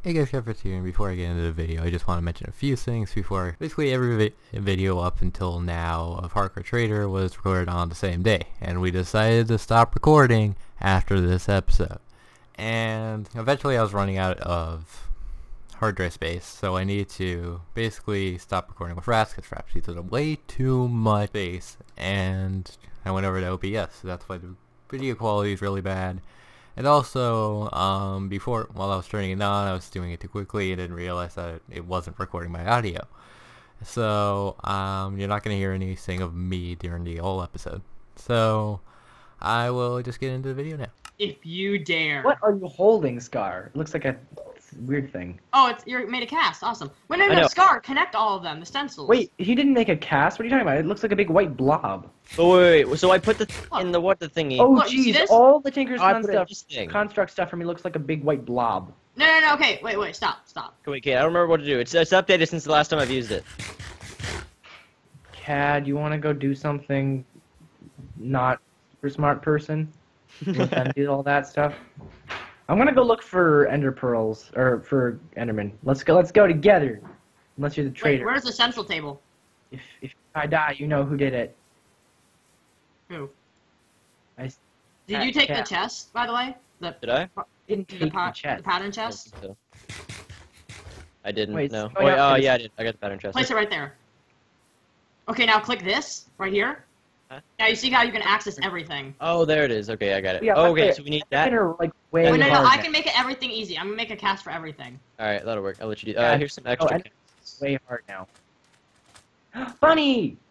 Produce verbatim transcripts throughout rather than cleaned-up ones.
Hey guys, Kevin here, and before I get into the video, I just want to mention a few things before. Basically, every vi video up until now of Hardcore Traitor was recorded on the same day, and we decided to stop recording after this episode. And eventually I was running out of hard drive space, so I needed to basically stop recording with Rats, because Rats uses way too much space, and I went over to O B S, so that's why the video quality is really bad. And also, um, before, while I was turning it on, I was doing it too quickly and didn't realize that it wasn't recording my audio. So, um, you're not going to hear anything of me during the whole episode. So, I will just get into the video now. If you dare. What are you holding, Scar? It looks like a weird thing. Oh, it's you made a cast. Awesome. Wait, no, no, no, Scar, connect all of them, the stencils. Wait, he didn't make a cast? What are you talking about? It looks like a big white blob. Oh, wait, wait, so I put the th in the what the thingy. Oh, Look, jeez, all the Tinker's I Con put it in stuff, this thing. construct stuff for me looks like a big white blob. No, no, no, okay, wait, wait, stop, stop. Okay, wait, Kate, I don't remember what to do. It's, it's updated since the last time I've used it. Cad, you want to go do something not super smart person? Let them do all that stuff. I'm gonna go look for Ender Pearls, or for Enderman. Let's go, let's go together. Unless you're the traitor. Wait, where's the central table? If, if I die, you know who did it. Who? I Did you take Cat. the chest, by the way? The, Did I? didn't the, take the pa chest. the pattern I don't chest? think so. I didn't, Wait, no. it's Oh, going wait, up oh, to the- yeah, I did. I got the pattern chest. Place it right there. Okay, now click this, right here. Huh? Now you see how you can access everything. Oh, there it is. Okay, I got it. Yeah, oh, but okay, the- so we need That that. are like way Wait, no, no, hard I now. can make it everything easy. I'm gonna make a cast for everything. Alright, that'll work. I'll let you do Yeah. Uh, here's some extra. Oh, and- cats. Way hard now. Bunny!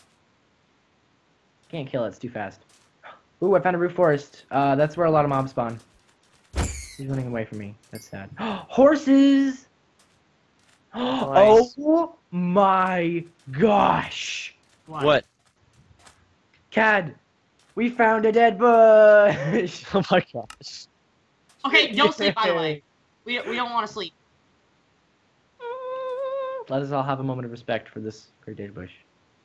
Can't kill it, it's too fast. Ooh, I found a roof forest. Uh, that's where a lot of mobs spawn. He's running away from me. That's sad. Horses! Nice. Oh my gosh! What? What? Cad, we found a dead bush! Oh my gosh. Okay, don't sleep, by the way. We, we don't want to sleep. Let us all have a moment of respect for this great dead bush.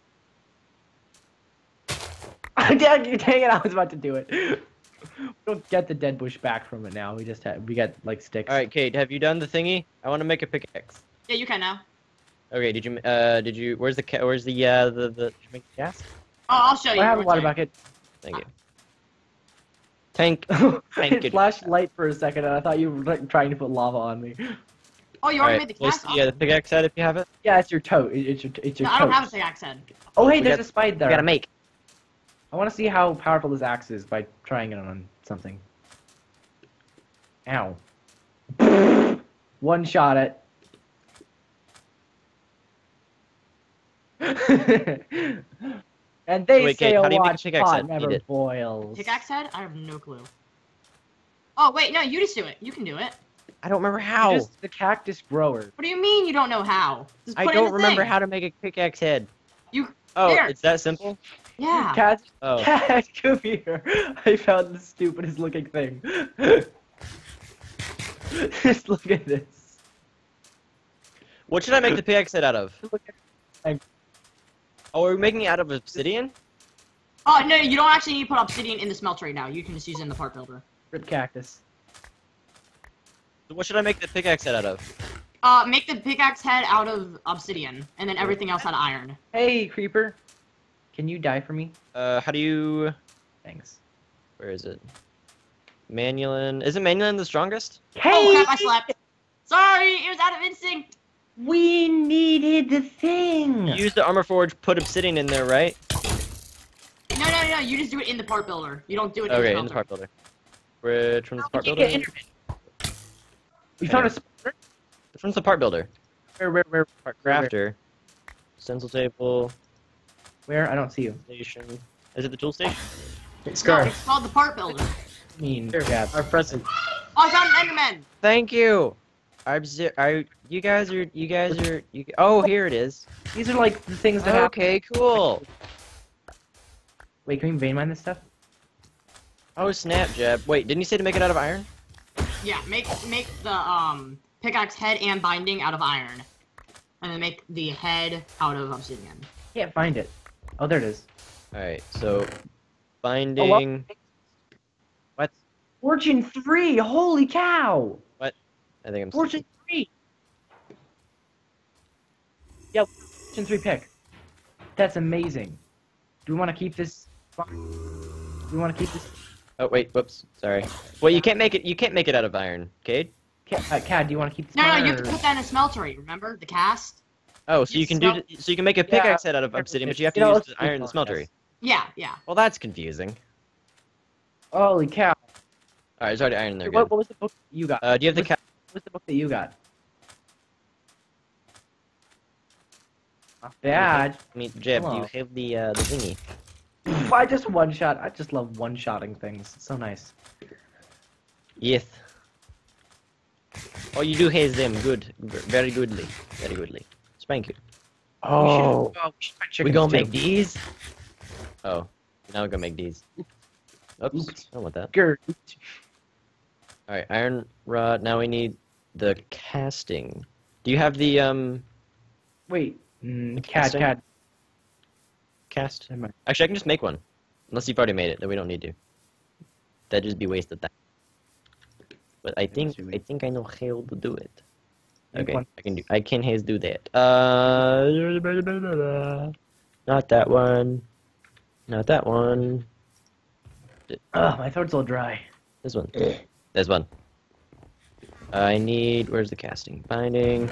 Dang it, I was about to do it. We don't get the dead bush back from it now. We just have, we get like sticks. Alright, Kate, have you done the thingy? I want to make a pickaxe. Yeah, you can now. Okay, did you, uh, did you, where's the, ca where's the, uh, the, the, did you make the cast? Oh, I'll show you. I have a right water there. bucket. Thank you. Tank. Thank It you. flashed light for a second, and I thought you were like, trying to put lava on me. Oh, you already Alright, made the place cast? the, uh, the pickaxe head if you have it. Yeah, it's your toe. It- It's your. It's your. No, I don't toes. have a pickaxe head. Oh, hey, We there's got- a spider there. We gotta make. I want to see how powerful this axe is by trying it on something. Ow. One shot it. And they Wait, say Kate, a how do you make a watch pickaxe pot head? Eat never it. boils. Pickaxe head? I have no clue. Oh, wait, no, you just do it. You can do it. I don't remember You're how. just the cactus grower. What do you mean you don't know how? Just I put it in don't the remember thing. how to make a pickaxe head. You. Oh, There. it's that simple? Yeah. Cat, Oh. cat, come here. I found the stupidest looking thing. Just look at this. What should I make the pickaxe head out of? Look at Oh, are we making it out of obsidian? Oh, no, you don't actually need to put obsidian in the smelter right now. You can just use it in the part builder. Rip cactus. So what should I make the pickaxe head out of? Uh, make the pickaxe head out of obsidian, and then everything else out of iron. Hey, creeper. Can you die for me? Uh, how do you... Thanks. Where is it? Manulin. Isn't Manulin the strongest? Hey! Oh, crap, I slept. Sorry, it was out of instinct. We needed the thing. You use the armor forge, put obsidian in there, right? No, no, no, you just do it in the part builder. You don't do it in Okay, the in the smelter. part builder. Which one's the part You builder? get Enderman. We found a spider. Which one's the part builder? Where, where, where, Part Where, where? crafter. Stencil table. where? I don't see you. Station. Is it the tool station? No, it's called the part builder. I mean, Here, yeah. Our present. Oh, I found an Enderman. Thank you. I'm zi- are you guys are you guys are you? Oh, here it is. These are like the things that happen. Okay, cool. Wait, can we vein mine this stuff? Oh, snap jab. Wait, didn't you say to make it out of iron? Yeah, make make the um pickaxe head and binding out of iron, and then make the head out of obsidian. Can't find it. Oh, there it is. All right, so Oh, binding. well. Fortune three! Holy cow! I I think I'm. Fortune three. Yeah, Fortune three pick. That's amazing. Do we want to keep this? Do we want to keep this? Oh wait, whoops, sorry. Well, you can't make it. You can't make it out of iron, Cade. Cad, uh, Cad, do you want to keep this? No, no, spawner, you have or- to put that in a smeltery. Remember the cast? Oh, so You you can do. smelt- So you can make a Yeah, pickaxe head out of obsidian, but you have to you know, use let's the keep iron in the going, smeltery. yes. Yeah, yeah. Well, that's confusing. Holy cow! All right, there's already iron in there. What, Good. what was the book you got? Uh, do you have the What's, ca- what's the book that you got? Not bad. I mean, Jeb, do you Hello. have the uh, the thingy? I just one shot. I just love one shotting things. It's so nice. Yes. Oh, you do have them. Good. V- Very goodly. Very goodly. Spank you. Oh, we should, oh, we should find We chickens gonna too. make these? Oh, now we're gonna make these. Oops. Oops. I don't want that. Grr. Alright, iron rod. Now we need the casting. Do you have the, um, Wait. Mm, The cat, casting? cat. cast? Never mind. Actually, I can just make one. Unless you've already made it, then we don't need to. That'd just be wasted time. But I think, do I think I know how to do it. Make Okay, one. I can do, I can has do that. Uh, not that one. Not that one. Ugh, my throat's all dry. This one. There's one. I need. Where's the casting? Binding.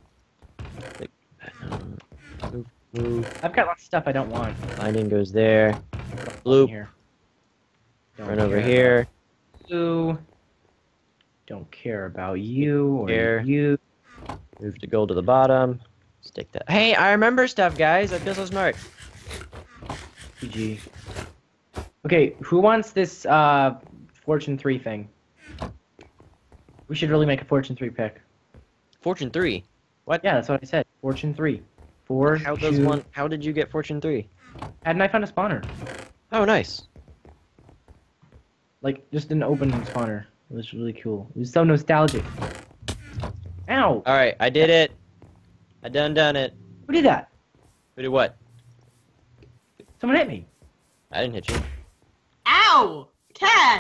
Move, move. I've got lots of stuff I don't want. Binding goes there. In Bloop. Here. Don't Run over care here. about You. Don't care about you or Here. you. Move the gold to the bottom. Stick that. Hey, I remember stuff, guys. I feel so smart. G G. Okay, who wants this uh Fortune three thing? We should really make a Fortune three pick. Fortune three. What? Yeah, that's what I said. Fortune three. Four. How does two- one? How did you get Fortune three? Hadn't I found a spawner? Oh, nice. Like just an open spawner. It was really cool. It was so nostalgic. Ow! All right, I did it. I done done it. Who did that? Who did what? Someone hit me. I didn't hit you. Ow! Cad!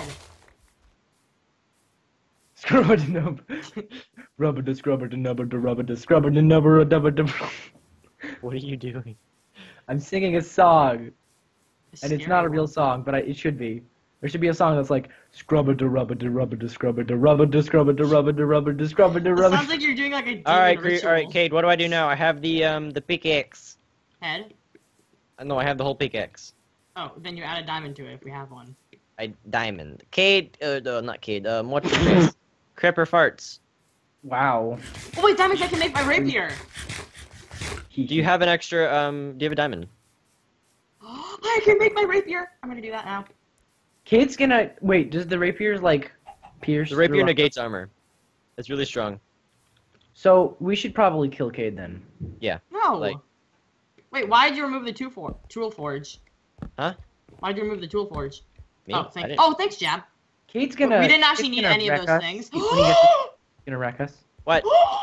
Scrubber the nub. Rubber the scrubber the nubber the rubber the scrubber the nubber dubber the. What are you doing? I'm singing a song, A and it's scary not a real one. song, but I, it should be. There should be a song that's like scrubber the rubber the rubber the scrubber the rubber the scrubber the rubber the rubber the scrubber the It rubber. sounds like you're doing like a demon All right, Cre- ritual. all right, Cade. What do I do now? I have the um the pickaxe. Head? Uh, No, I have the whole pickaxe. Oh, then you add a diamond to it if we have one. I diamond. Cade, uh, no, not Cade. Um, what's your face? Cripper farts. Wow. Oh wait, diamonds! I can make my rapier. Do you have an extra? Um, do you have a diamond? I can make my rapier. I'm gonna do that now. Kate's gonna wait. Does the rapier like pierce? The rapier through- negates armor. It's really strong. So we should probably kill Cade then. No. Like- Wait, why did you remove the tool for tool forge? Huh? Why did you remove the tool forge? Me? Oh, I thank. didn't- Oh, thanks, Jab. Kate's gonna. we didn't actually Kate's need gonna any of wreck those us. things. When he gets to- gonna wreck us. What?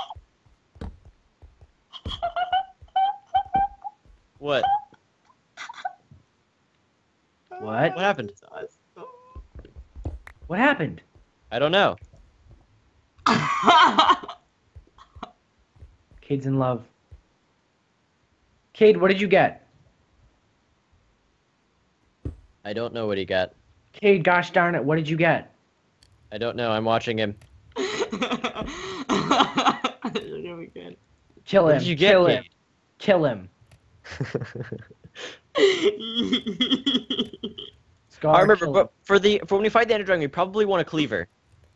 What? What? What happened? What happened? I don't know. Cade's in love. Cade, what did you get? I don't know what he got. Cade, gosh darn it, what did you get? I don't know. I'm watching him. Really good. Kill What him. did you get, Kill him. Cade? Kill him. Scar, I remember, kill but him. for the for when we fight the Ender Dragon, we probably want a cleaver.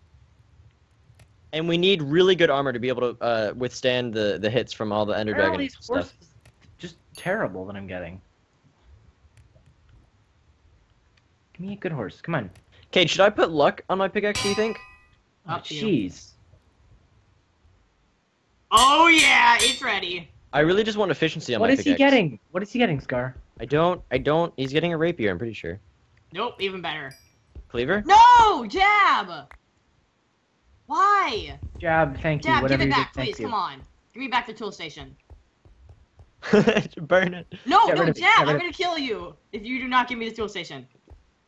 And we need really good armor to be able to uh, withstand the, the hits from all the Ender Why are all Dragon these stuff. horses just terrible that I'm getting? Give me a good horse. Come on. Cade, should I put luck on my pickaxe, do you think? Oh, Up to you. jeez. Oh yeah, it's ready. I really just want efficiency on What my is pickaxe. he getting? What is he getting, Scar? I don't, I don't, he's getting a rapier, I'm pretty sure. Nope, even better. Cleaver? No, Jab. Why? Jab, thank you. Jab, give Whatever it you back, did, thank please. you. Come on. Give me back the tool station. Burn it. No, Get no, rid of it, Jab, get rid I'm of gonna kill you if you do not give me the tool station.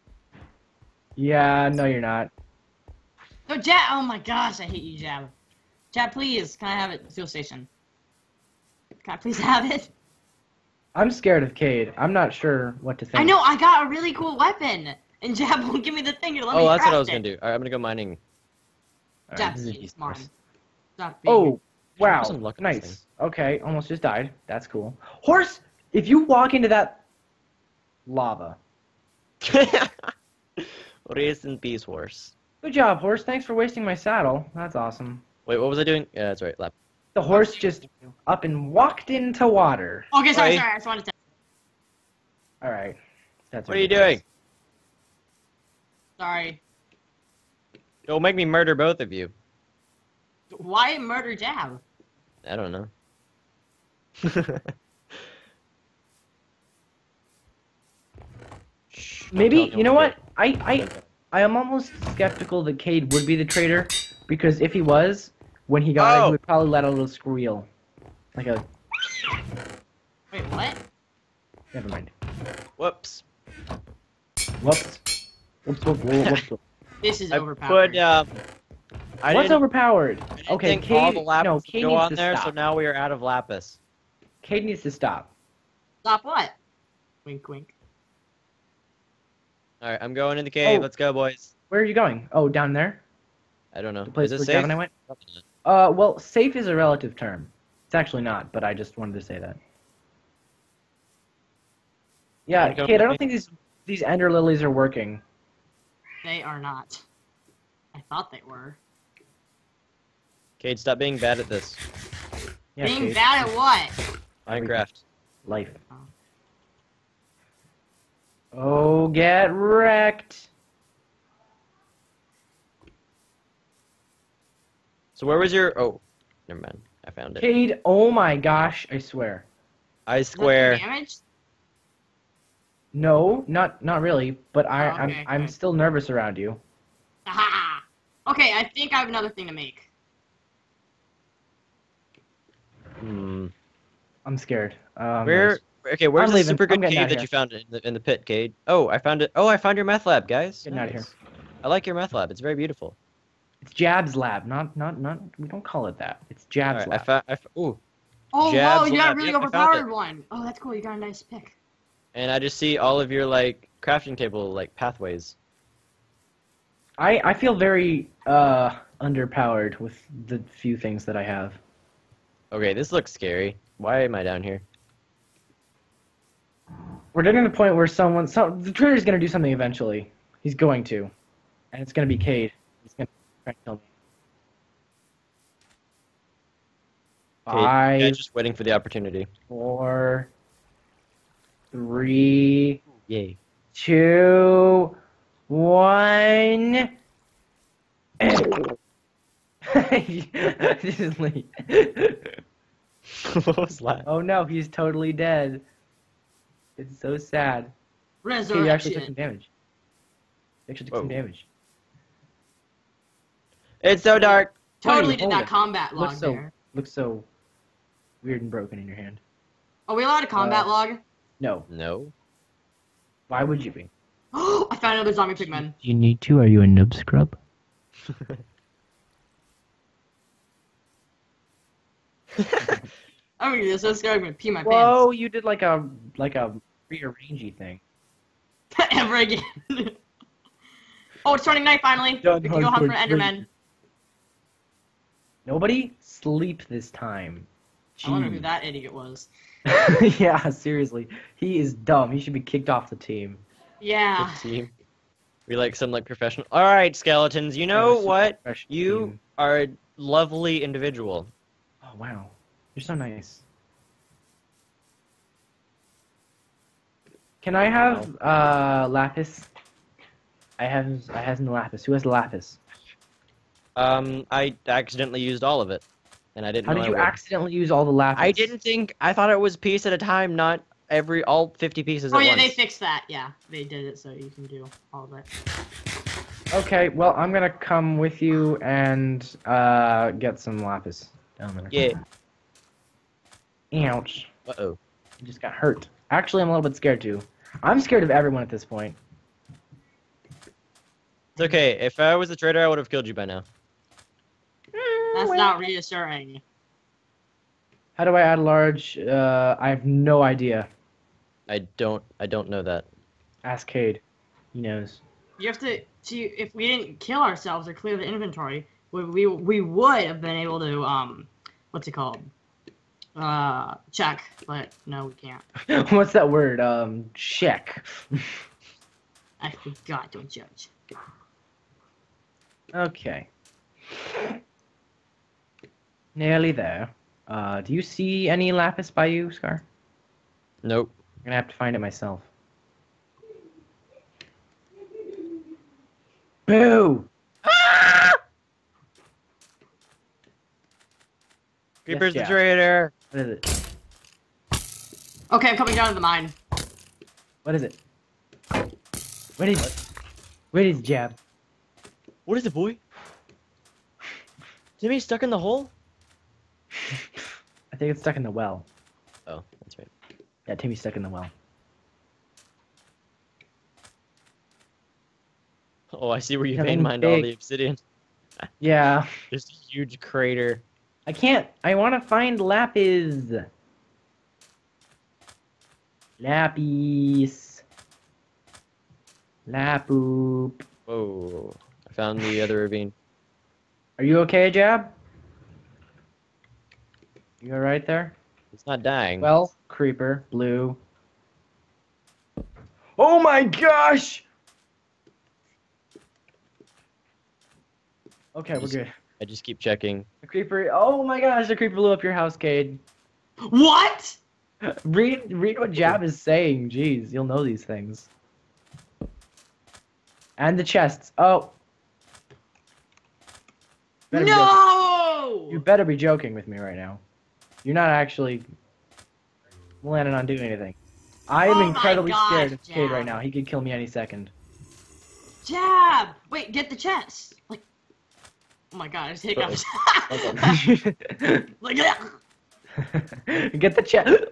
Yeah, no, you're not. No, Jab. Oh my gosh, I hate you, Jab. Chat, please. Can I have it? Fuel station. Can I please have it? I'm scared of Cade. I'm not sure what to think. I know. I got a really cool weapon, and Jab won't give me the thing to let Oh, me that's what craft I was it. gonna do. Alright, I'm gonna go mining. All right, Jab, this is please, come on. useless. Stop being Oh, wow. some luck on this Nice. Okay, almost just died. That's cool. Horse, if you walk into that lava. Rest in peace, horse. Good job, horse. Thanks for wasting my saddle. That's awesome. Wait, what was I doing? Yeah, that's right. Lap. The horse just up and walked into water. Okay, sorry, Oi. sorry. I just wanted to. All right. That's What are you ridiculous. doing? Sorry. Don't make me murder both of you. Why murder Jab? I don't know. Shh, don't Maybe tell you know anyone. what? I I I am almost skeptical that Cade would be the traitor, because if he was, when he got it, Oh. he would probably let out a little squeal, like a. Wait, what? Never mind. Whoops. Whoops. Whoops. Whoops. Whoops. Whoops. whoops. This is I overpowered. put, uh... I What's didn't, overpowered? I didn't Okay, think all Cade. the lapis No, would Cade go needs on to there, stop. so now we are out of lapis. Cade needs to stop. Stop what? Wink, wink. Alright, I'm going in the cave. Oh. Let's go, boys. Where are you going? Oh, down there. I don't know. The place Is it where safe? Gavin and I went. Uh, well, safe is a relative term. It's actually not, but I just wanted to say that. Yeah, Wanna go Cade, I with don't me? think these these ender lilies are working. They are not. I thought they were. Cade, stop being bad at this. Yeah, Being Cade. bad at what? Minecraft. Life. Oh. Oh, get wrecked. So where was your... Oh, never mind. I found it. Cade, oh my gosh, I swear. I Is that square. damage? No, not not really, but I, Oh, okay, I'm I'm okay. still nervous around you. Aha! Okay, I think I have another thing to make. Hmm. I'm scared. Um, Where... Okay, where's I'm the leaving. super I'm good getting cave outta that here. you found in the, in the pit, Cade? Oh, I found it. Oh, I found your meth lab, guys. Getting outta here. Nice. I like your meth lab. It's very beautiful. It's Jab's lab, not not not. We don't call it that. It's Jab's Alright, I lab. found... I f- Ooh. Oh, Jab's whoa, you got a lab. really Yep, I found overpowered it. one. Oh, that's cool. You got a nice pick. And I just see all of your, like, crafting table, like, pathways. I I feel very uh underpowered with the few things that I have. Okay, this looks scary. Why am I down here? We're getting to the point where someone, some the traitor's gonna do something eventually. He's going to, and it's gonna be Cade. He's gonna try to kill me. Okay, yeah, Five, just waiting for the opportunity. four, three, Yay. two, one. Just leave. What was that? Oh no, he's totally dead. It's so sad. Resurrection. He actually took some damage. He actually took some Whoa. damage. It's so dark. Totally Buddy, did hold that it. combat log Looks so there. looks so weird and broken in your hand. Are we allowed a combat Uh, log? No. No. Why would you be? Oh, I found another zombie pigman. Do you need to? Are you a noob scrub? I'm gonna do this. So scared I'm gonna pee my Whoa, you did like a like a rearrangey thing. pants. Ever again. Oh, it's turning night finally. Done We can go hunt for hardcore Endermen. Nobody sleep this time. I wonder who Jeez. that idiot was. Yeah, seriously. He is dumb. He should be kicked off the team. Yeah. Good team. We like some like professional. All right, skeletons. You know super what? professional You team. are a lovely individual. Oh wow. You're so nice. Can I have uh lapis? I have I have no lapis. Who has lapis? Um, I accidentally used all of it, and I didn't. How know did I you would. accidentally use all the lapis? I didn't think. I thought it was piece at a time, not every all fifty pieces Oh at yeah, once. they fixed that. Yeah, they did it so you can do all of it. Okay, well I'm gonna come with you and uh get some lapis down there. Yeah. Ouch. Uh oh. I just got hurt. Actually, I'm a little bit scared too. I'm scared of everyone at this point. It's okay. If I was the traitor, I would have killed you by now. Mm, That's not reassuring. How do I add large? Uh, I have no idea. I don't. I don't know that. Ask Cade. He knows. You have to. See, if we didn't kill ourselves or clear the inventory, we we we would have been able to um, what's it called? Uh, check. But no, we can't. What's that word? Um, check. I forgot. Don't judge. Okay. Nearly there. Uh, do you see any lapis by you, Scar? Nope. I'm gonna have to find it myself. Boo! Ah! Creeper's Yes, the yeah. traitor. What is it? Okay, I'm coming down to the mine. What is it? What is it? Where is Jab? What is it, boy? Timmy's stuck in the hole? I think it's stuck in the well. Oh, that's right. Yeah, Timmy's stuck in the well. Oh, I see where you Something vein mined all big. the obsidian. Yeah. There's a huge crater. I can't. I want to find lapis. Lapis. Lapoop. Whoa. I found the other ravine. Are you okay, Jab? You alright there? It's not dying. Well, creeper, blue. Oh my gosh! Okay, we're Just- good. I just keep checking. The creeper. Oh my gosh, the creeper blew up your house, Cade. What? Read, read what Jab is saying. Jeez, you'll know these things. And the chests. Oh. Better be joking. No! You better be joking with me right now. You're not actually planning on doing anything. I am Oh my incredibly gosh, scared of Cade Jab. right now. He could kill me any second. Jab! Wait, get the chest. Like, oh my god, I just hiccups. Like, yeah. Get the chest.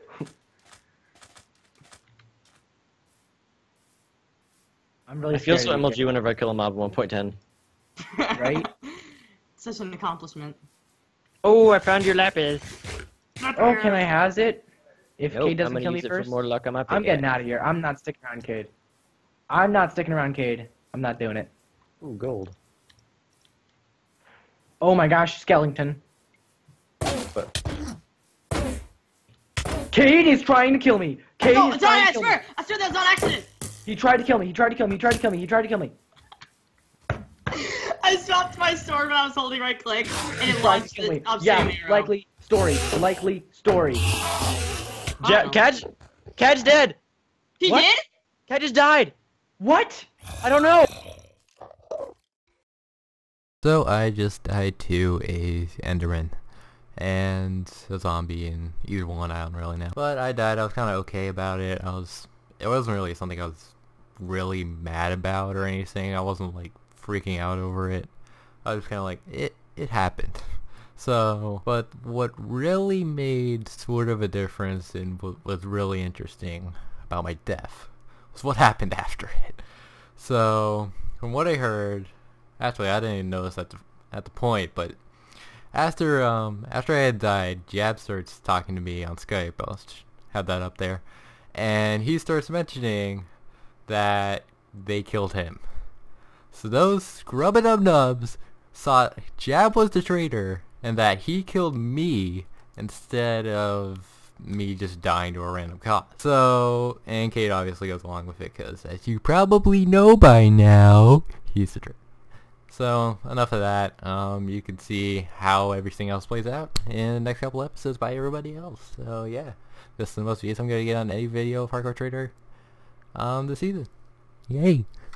I'm really I feel scared so of M L G you, whenever I kill a mob at one point ten. right? Such an accomplishment. Oh, I found your lapis. Oh, can I has it? If Nope, Cade I'm doesn't gonna kill me use it first, for more luck on my I'm pickaxe. getting out of here. I'm not sticking around, Cade. I'm not sticking around, Cade. I'm not doing it. Ooh, gold. Oh my gosh, skeleton. But Cade is trying to kill me. Cade No, is sorry, trying I to kill me. swear! I swear that was on accident! He tried to kill me. He tried to kill me. He tried to kill me. He tried to kill me. I swapped my sword when I was holding right click, and He it tried to launched kill me. the obsidian Yeah, arrow. likely story. Likely story. Ja- Uh-oh. Catch, Catch dead. He What? did? Catch just died. What? I don't know. So I just died to a Enderman and a zombie, and either one I don't really know. But I died. I was kind of okay about it. I was. It wasn't really something I was really mad about or anything. I wasn't like freaking out over it. I was kind of like it. It happened. So, but what really made sort of a difference and what was really interesting about my death was what happened after it. So, from what I heard. Actually, I didn't even notice at the at the point, but after um after I had died, Jab starts talking to me on Skype. I'll just have that up there, and he starts mentioning that they killed him. So those scrub-a-dub nubs thought Jab was the traitor and that he killed me instead of me just dying to a random cause. So, and Kate obviously goes along with it because, as you probably know by now, he's the traitor. So, enough of that. Um, you can see how everything else plays out in the next couple episodes by everybody else. So, yeah. This is the most views I'm going to get on any video of Hardcore Trader um, this season. Yay!